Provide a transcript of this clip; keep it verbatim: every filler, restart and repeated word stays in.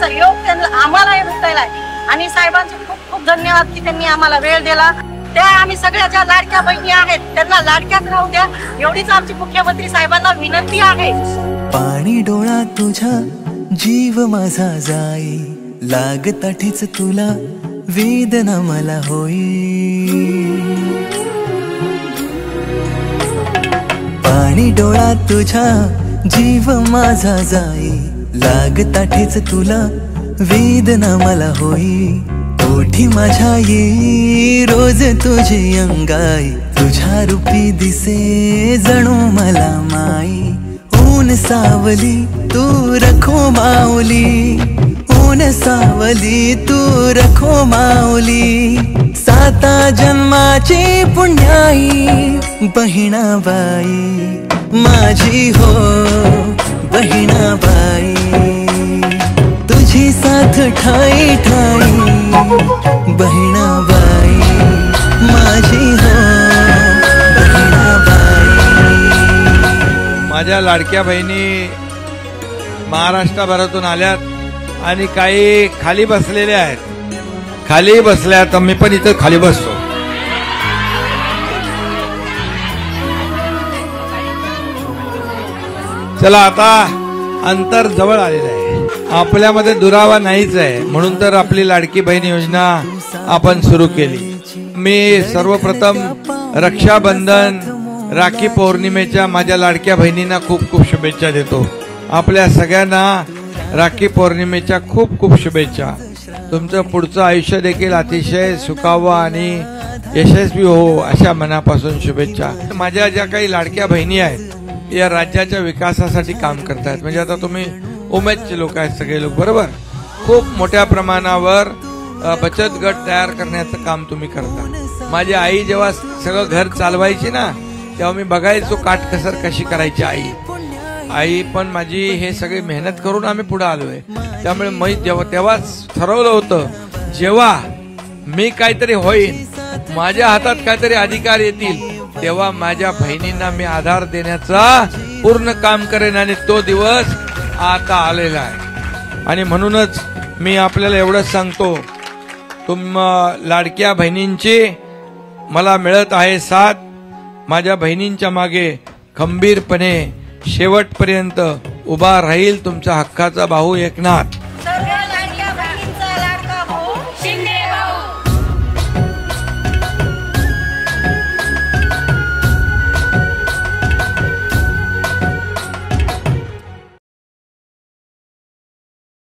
त्याचा योग त्यांना आम्हालाही भेटायला आहे आणि साहेबांचे खूप खूप धन्यवाद की त्यांनी आम्हाला वेळ दिला। त्या आम्ही सगळ्या ज्या लाडक्या बहिणी आहेत त्यांना लाडक्यात राहू द्या एवढीच आमची मुख्यमंत्री साहेबांना विनंती आहे। पाणी डोळा तुझा जीव माझा जाई लागताठीच तुला वेदना मला होई। पाणी डोळा तुझा जीव माझा जाई लागताठीच तुला वेदना मला होई। ओठी माझ्या ये रोज तुझी अंगाई तुझ्या रूपी दिसे जणू मला माई। ऊन सावली तू रखो माऊली ऊन सावली तू रखो माऊली। साता जन्माची पुण्याई बहिणाबाई माझी हो बहिणाबाई। तुझी साथ ठाई ठाई बहिणाबाई माझी हो बहिणाबाई। माझ्या लाडक्या बहिणी महाराष्ट्रभरातून आल्यात आणि काही खाली बसलेल्या आहेत। खाली बसल्यात मी पण इथं खाली बसतो। चला आता अंतर जवळ आलेलं आहे आपल्यामध्ये दुरावा नाहीच आहे म्हणून तर आपली लाडकी बहीण योजना आपण सुरू केली। मी सर्वप्रथम रक्षाबंधन राखी पौर्णिमेच्या माझ्या लाडक्या बहिणींना खूप खूप शुभेच्छा देतो। आपल्या सगळ्यांना राखी पौर्णिमेच्या खूप खूप शुभेच्छा। तुमचं पुढचं आयुष्य देखील अतिशय सुखावं आणि यशस्वी हो अशा मनापासून शुभेच्छा। माझ्या ज्या काही लाडक्या बहिणी आहेत या राज्याच्या विकासासाठी काम करतायत। म्हणजे आता तुम्ही उमेदचे लोक आहेत सगळे लोक बरोबर खूप मोठ्या प्रमाणावर बचत गट तयार करण्याचं काम तुम्ही करता। माझी आई जेव्हा सगळं घर चालवायची ना तेव्हा मी बघायचो काटकसर कशी करायची आई आई पण माझी हे सगळे मेहनत करून आम्ही पुढे आलोय। त्यामुळे मी जेव्हा तेव्हाच ठरवलं होतं जेव्हा मी काहीतरी होईन माझ्या हातात काहीतरी अधिकार येतील तेव्हा माझ्या बहिणींना मी आधार देण्याचा पूर्ण काम करेन आणि तो दिवस आता आलेला आहे। आणि म्हणूनच मी आपल्याला एवढंच सांगतो तुम लाडक्या बहिणींची मला मिळत आहे साथ। माझ्या बहिणींच्या मागे खंबीरपणे शेवटपर्यंत उभा राहील तुमचा हक्काचा भाऊ एकनाथ।